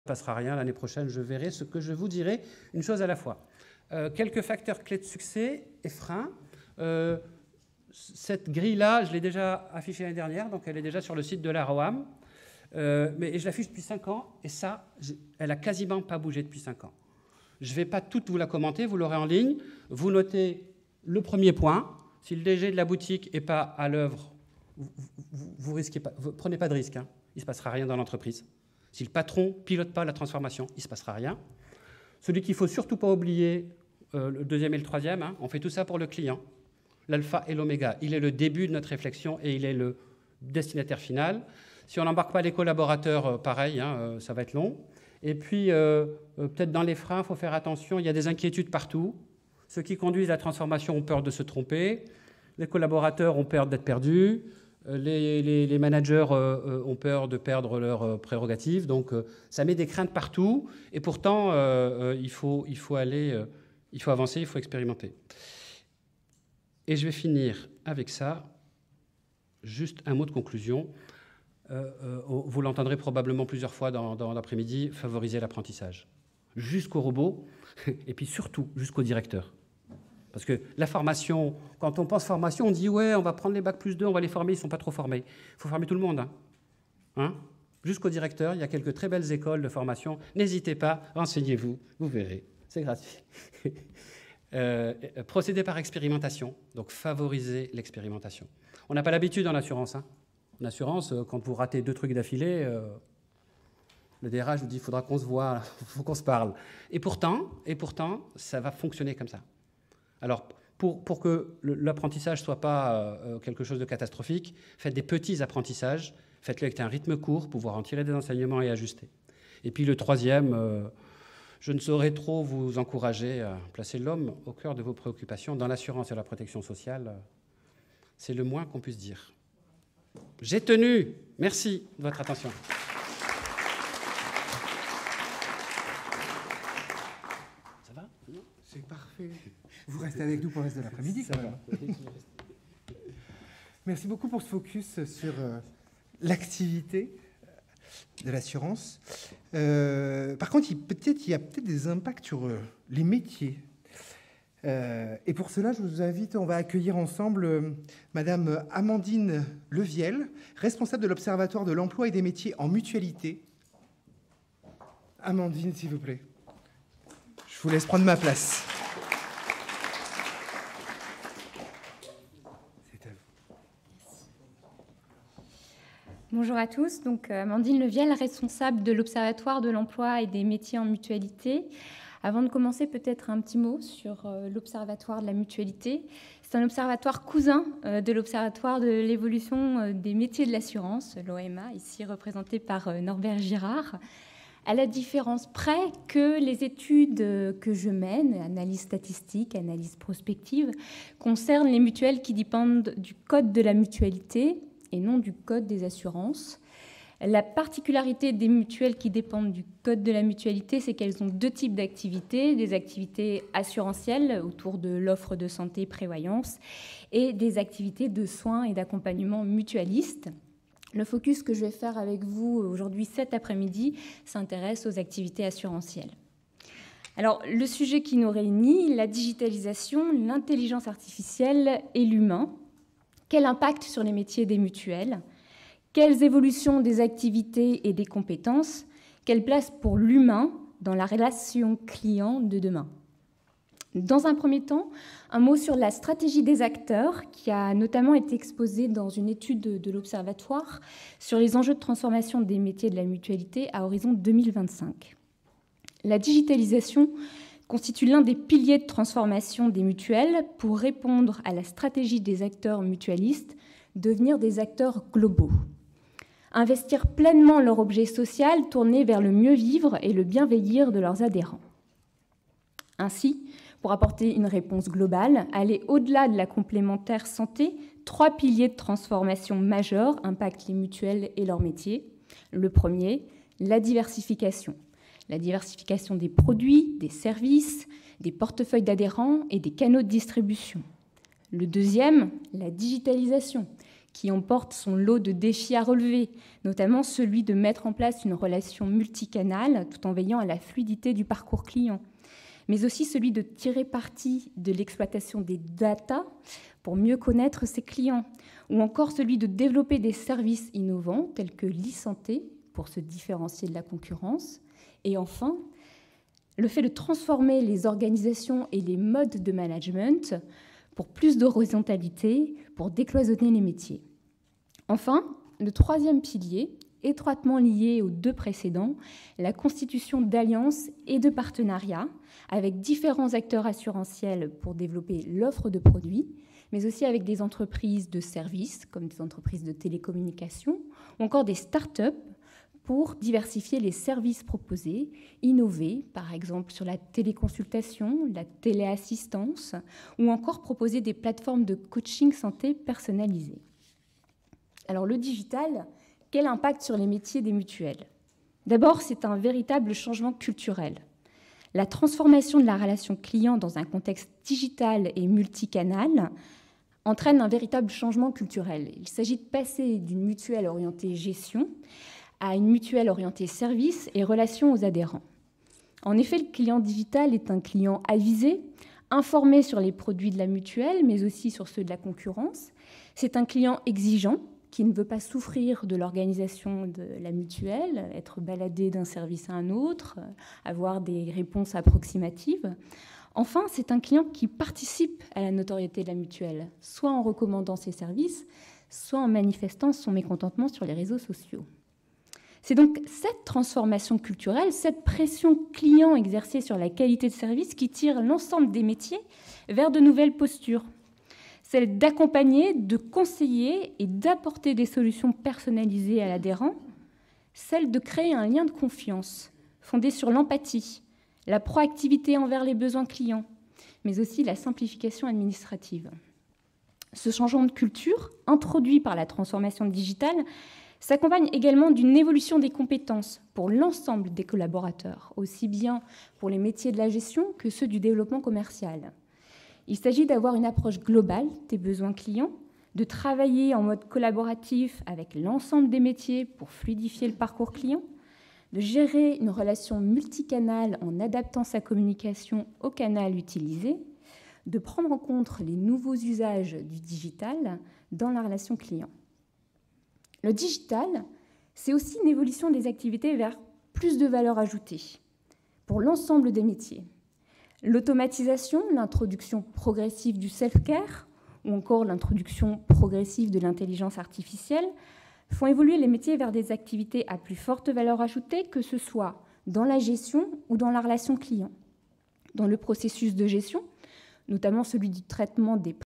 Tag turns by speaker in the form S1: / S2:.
S1: passera rien. L'année prochaine, je verrai ce que je vous dirai, une chose à la fois. Quelques facteurs clés de succès et freins. Cette grille-là, je l'ai déjà affichée l'année dernière, donc elle est déjà sur le site de la ROAM. Mais je l'affiche depuis 5 ans, et ça, elle n'a quasiment pas bougé depuis 5 ans. Je ne vais pas toute vous la commenter, vous l'aurez en ligne. Vous notez le premier point. Si le DG de la boutique n'est pas à l'œuvre, vous risquez pas, vous prenez pas de risque. Hein. Il ne se passera rien dans l'entreprise. Si le patron ne pilote pas la transformation, il ne se passera rien. Celui qu'il ne faut surtout pas oublier, le deuxième et le troisième, hein, on fait tout ça pour le client. L'alpha et l'oméga, il est le début de notre réflexion et il est le destinataire final. Si on n'embarque pas les collaborateurs, pareil, hein, ça va être long. Et puis, peut-être dans les freins, il faut faire attention, il y a des inquiétudes partout. Ceux qui conduisent la transformation ont peur de se tromper. Les collaborateurs ont peur d'être perdus. Les managers ont peur de perdre leurs prérogatives. Donc, ça met des craintes partout. Et pourtant, il faut avancer, il faut expérimenter. Et je vais finir avec ça. Juste un mot de conclusion. Vous l'entendrez probablement plusieurs fois dans l'après-midi, favoriser l'apprentissage. Jusqu'au robot, et puis surtout jusqu'au directeur. Parce que la formation, quand on pense formation, on dit « ouais, on va prendre les bac+2, on va les former, ils ne sont pas trop formés ». Il faut former tout le monde. Hein, jusqu'au directeur, il y a quelques très belles écoles de formation. N'hésitez pas, renseignez-vous, vous verrez, c'est gratuit. Procéder par expérimentation, donc favoriser l'expérimentation. On n'a pas l'habitude en assurance. Hein. En assurance, quand vous ratez 2 trucs d'affilée, le DRH vous dit « il faudra qu'on se voit, il faut qu'on se parle ». Et pourtant, ça va fonctionner comme ça. Alors, pour que l'apprentissage ne soit pas quelque chose de catastrophique, faites des petits apprentissages, faites-le avec un rythme court, pouvoir en tirer des enseignements et ajuster. Et puis le troisième, je ne saurais trop vous encourager à placer l'homme au cœur de vos préoccupations. Dans l'assurance et la protection sociale, c'est le moins qu'on puisse dire. J'ai tenu. Merci de votre attention. Ça va?
S2: C'est parfait. Vous restez avec nous pour le reste de l'après-midi, quand même. Merci beaucoup pour ce focus sur l'activité de l'assurance. Par contre, il y a peut-être des impacts sur les métiers. Et pour cela, je vous invite, on va accueillir ensemble Madame Amandine Leviel, responsable de l'Observatoire de l'emploi et des métiers en mutualité. Amandine, s'il vous plaît. Je vous laisse prendre ma place.
S3: Bonjour à tous, donc Amandine Leviel, responsable de l'Observatoire de l'emploi et des métiers en mutualité. Avant de commencer, peut-être un petit mot sur l'Observatoire de la mutualité. C'est un observatoire cousin de l'Observatoire de l'évolution des métiers de l'assurance, l'OMA, ici représenté par Norbert Girard, à la différence près que les études que je mène, analyse statistique, analyse prospective, concernent les mutuelles qui dépendent du Code de la mutualité et non du Code des assurances. La particularité des mutuelles qui dépendent du Code de la mutualité, c'est qu'elles ont 2 types d'activités, des activités assurantielles autour de l'offre de santé prévoyance et des activités de soins et d'accompagnement mutualiste. Le focus que je vais faire avec vous aujourd'hui, cet après-midi, s'intéresse aux activités assurantielles. Alors, le sujet qui nous réunit, la digitalisation, l'intelligence artificielle et l'humain. Quel impact sur les métiers des mutuelles? Quelles évolutions des activités et des compétences? Quelle place pour l'humain dans la relation client de demain? Dans un premier temps, un mot sur la stratégie des acteurs qui a notamment été exposée dans une étude de l'Observatoire sur les enjeux de transformation des métiers de la mutualité à horizon 2025. La digitalisation constitue l'un des piliers de transformation des mutuelles pour répondre à la stratégie des acteurs mutualistes, devenir des acteurs globaux. Investir pleinement leur objet social tourné vers le mieux vivre et le bienveillir de leurs adhérents. Ainsi, pour apporter une réponse globale, aller au-delà de la complémentaire santé, 3 piliers de transformation majeurs impactent les mutuelles et leurs métiers. Le premier, la diversification. La diversification des produits, des services, des portefeuilles d'adhérents et des canaux de distribution. Le deuxième, la digitalisation, qui emporte son lot de défis à relever, notamment celui de mettre en place une relation multicanale tout en veillant à la fluidité du parcours client, mais aussi celui de tirer parti de l'exploitation des data pour mieux connaître ses clients, ou encore celui de développer des services innovants tels que l'e-santé pour se différencier de la concurrence, et enfin, le fait de transformer les organisations et les modes de management pour plus d'horizontalité, pour décloisonner les métiers. Enfin, le troisième pilier, étroitement lié aux deux précédents, la constitution d'alliances et de partenariats avec différents acteurs assurantiels pour développer l'offre de produits, mais aussi avec des entreprises de services, comme des entreprises de télécommunications, ou encore des start-up pour diversifier les services proposés, innover, par exemple sur la téléconsultation, la téléassistance, ou encore proposer des plateformes de coaching santé personnalisées. Alors le digital, quel impact sur les métiers des mutuelles? D'abord, c'est un véritable changement culturel. La transformation de la relation client dans un contexte digital et multicanal entraîne un véritable changement culturel. Il s'agit de passer d'une mutuelle orientée gestion à une mutuelle orientée service et relation aux adhérents. En effet, le client digital est un client avisé, informé sur les produits de la mutuelle, mais aussi sur ceux de la concurrence. C'est un client exigeant, qui ne veut pas souffrir de l'organisation de la mutuelle, être baladé d'un service à un autre, avoir des réponses approximatives. Enfin, c'est un client qui participe à la notoriété de la mutuelle, soit en recommandant ses services, soit en manifestant son mécontentement sur les réseaux sociaux. C'est donc cette transformation culturelle, cette pression client exercée sur la qualité de service qui tire l'ensemble des métiers vers de nouvelles postures. Celle d'accompagner, de conseiller et d'apporter des solutions personnalisées à l'adhérent. Celle de créer un lien de confiance fondé sur l'empathie, la proactivité envers les besoins clients, mais aussi la simplification administrative. Ce changement de culture, introduit par la transformation digitale, s'accompagne également d'une évolution des compétences pour l'ensemble des collaborateurs, aussi bien pour les métiers de la gestion que ceux du développement commercial. Il s'agit d'avoir une approche globale des besoins clients, de travailler en mode collaboratif avec l'ensemble des métiers pour fluidifier le parcours client, de gérer une relation multicanale en adaptant sa communication au canal utilisé, de prendre en compte les nouveaux usages du digital dans la relation client. Le digital, c'est aussi une évolution des activités vers plus de valeur ajoutée pour l'ensemble des métiers. L'automatisation, l'introduction progressive du self-care ou encore l'introduction progressive de l'intelligence artificielle font évoluer les métiers vers des activités à plus forte valeur ajoutée, que ce soit dans la gestion ou dans la relation client. Dans le processus de gestion, notamment celui du traitement des